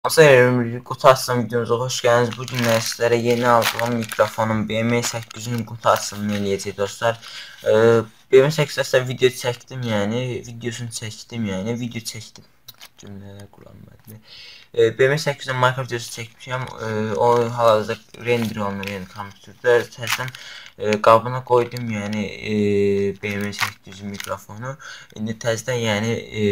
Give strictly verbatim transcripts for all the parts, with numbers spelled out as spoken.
Selam, kutu açılım videomuza hoş geldiniz. Bugün sizlere yeni aldığım mikrofonun B M sekiz-in kutu açılımını eləyəcək dostlar. Ee, B M sekizdə video çəkdim, yəni videosunu çəkdim, yəni video çəkdim. Cümlələr qurulmadı. Ee, B M səkizin Minecraft videosu çəkmişəm. Ee, o hal-hazırda render olunur, yəni kompüterdə. Təzədən e, qabına qoydum, yəni e, B M səkizin mikrofonu. İndi təzədən yəni e,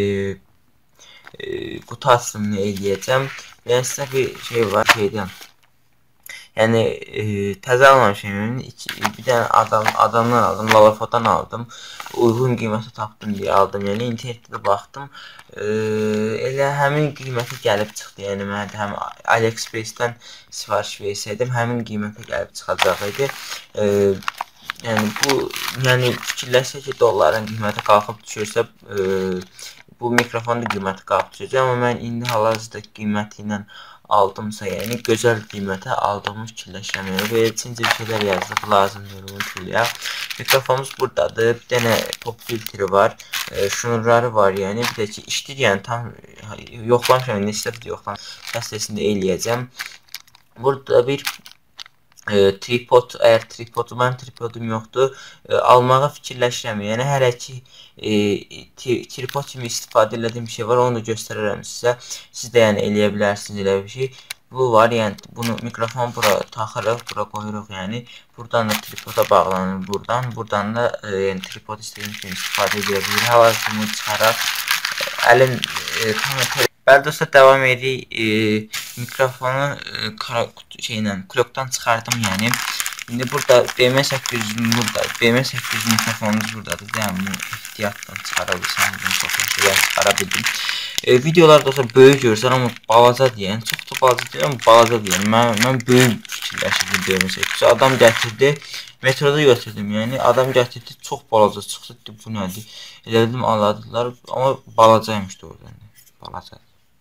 e, kutu açılımını eləyəcəm. Yəni sizə bir şey var şeydən. Yəni e, təzə almamışam. Yəni bir dənə adam adamdan aldım, Lalafodan aldım. Uyğun qiymətə tapdım deyə aldım. Yəni internetdə də baxdım. E, elə həmin qiymətə gəlib çıxdı. Yəni mən də həm AliExpress-dən sifariş versəydim, həmin qiymətə gəlib çıxacaq idi. E, yəni bu yəni fikirləşsə ki, dolların qiyməti qalxıb düşürsə, e, bu mikrofonun qiyməti qalxıb düşəcək, amma mən indi hal-hazırda qiyməti ilə aldımsa, yəni gözəl qiymətə aldığımı fikirləşirəm. Yəni belə üçüncü bir şeylər yazılıb, lazımdır, unutmayaq. Mikrofonumuz buradadır. Bir dənə pop filtri var. E, şnurları var, yəni bir də ki işdir, yəni tam yoxlamışam, neçə yoxlam testəsində eləyəcəm. Burada bir E, tripod, əgər tripodu, mənim tripodum yoxdur, e, almağa fikirləşirəm. Yəni hələ ki e, tripod kimi istifadə etdiyim bir şey var, onu da göstərərəm sizə. Siz də yəni eləyə bilərsiniz elə bir şey. Bu var, yəni bunu mikrofon bura taxırıq, bura qoyuruq, yəni buradan da tripoda bağlanır, buradan, buradan da e, yəni tripod istədiyim kimi istifadə edə bilir. Hal-hazırda bunu çıxaraq əlim e, tam Bəli dostlar, devam edirik. E, mikrofonu e, şeylə, klokdan çıxardım, yəni. İndi burada B M səkkiz yüz burada, B M səkkiz yüz mikrofonumuz buradadır. Yəni bunu ehtiyatdan çıxara bilsəm, bunu fotoğrafı çıxara bildim. E, videolar dostlar böyük görürsən, amma balacadır, yəni çox da balaca deyil, amma balacadır. Yəni mən mən böyük fikirləşirdim B M səkkiz yüz. Adam gətirdi, metroda götürdüm, yəni adam gətirdi, çox balaca çıxdı. Bu nədir? Elə dedim aladılar, amma balacaymış doğrudan. Balaca.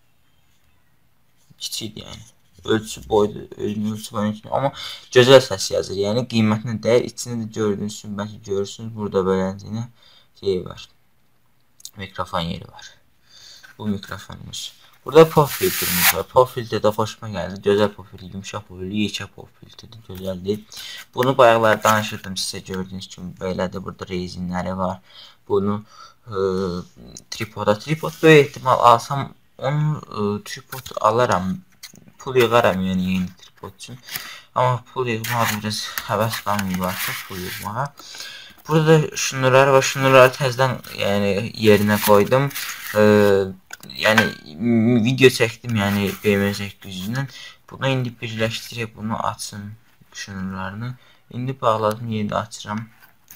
Kiçik yəni. Ölçü boydu, özünün ölçü var kimi, amma gözəl səs yazır. Yəni qiymətinə dəyər. İçində də gördüyünüz kimi bəlkə görürsünüz. Burada beləcəyinə şey var. Mikrofon yeri var. Bu mikrofonumuz. Burada pop filtrimiz var. Pop filtr də xoşuma gəldi. Gözəl pop filtr, yumşaq pop filtr, yekə pop filtrdir, gözəldir. Bunu bayaqlar danışırdım sizə, gördüyünüz kimi belədir. Burada rezinləri var. Bunu e, tripoda, tripod böyük ehtimal alsam onu e, tripod alaram, pul yığaram yəni yeni tripod üçün. Amma pul yığmağa biraz həvəs qalmıyor artıq pul yığmağa. Burada da şunlar var, şunları təzədən yəni yerinə qoydum. E, yəni video çəkdim, yəni B M səkkiz yüzdən. Bunu indi birləşdirək, bunu açın şunlarını. İndi bağladım, yeni açıram.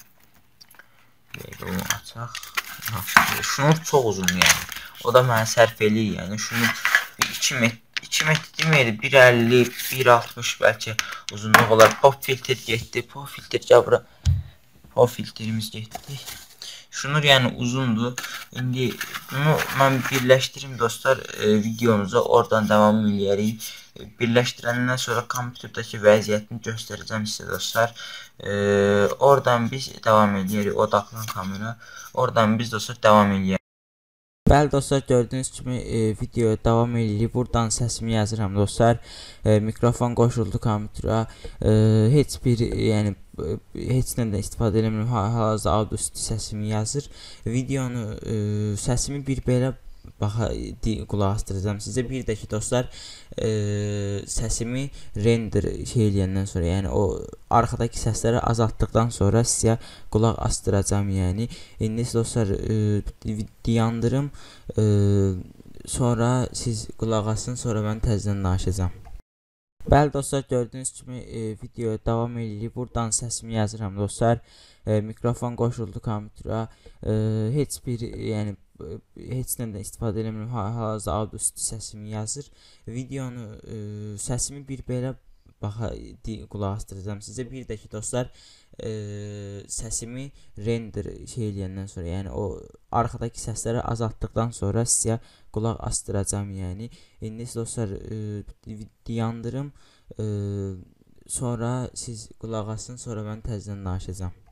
Belə onu açaq. Şunur çox uzun yəni. O da mənə sərf eləyir, yəni şunu iki metr, iki metr deməyədi, bir əlli, bir altmış bəlkə uzunluq olar. Pop filtr getdi, pop filtr gəbra, pop filtrimiz getdi. Şunur yəni uzundur. İndi bunu mən birləşdirim dostlar, e, videomuza, oradan davam eləyərik. Birləşdirəndən sonra kompüterdəki vəziyyətini göstərəcəm sizə dostlar. E, oradan biz davam eləyərik, odaqlan kamera. Oradan biz dostlar davam eləyərik. Bəli dostlar, gördüyünüz kimi e, videoya davam edirik. Buradan səsimi yazıram dostlar. E, mikrofon qoşuldu kompüterə. E, heç bir yəni heç nədən istifadə eləmirəm. Hal-hazırda Audacity səsimi yazır. Videonu e, səsimi bir belə baxa qulaq asdıracağam sizə. Bir də ki dostlar, e, səsimi render şey eləyəndən sonra, yəni o arxadakı səsləri azaltdıqdan sonra sizə qulaq asdıracağam, yəni. İndi dostlar e, yandırım, e, sonra siz qulaq asın, sonra mən təzədən danışacağam. Bəli dostlar, gördüyünüz kimi e, videoya davam edirik. Buradan səsimi yazıram dostlar. E, mikrofon qoşuldu kompüterə. E, heç bir yəni heç nədən istifadə eləmirəm. Hal-hazırda Audacity səsimi yazır. Videonu e, səsimi bir belə baxa qulaq asdıracağam sizə. Bir də ki dostlar, e, səsimi render şey eləyəndən sonra, yəni o arxadakı səsləri azaltdıqdan sonra sizə qulaq asdıracağam, yəni. İndi dostlar e, yandırım, e, sonra siz qulaq asın, sonra mən təzədən danışacağam.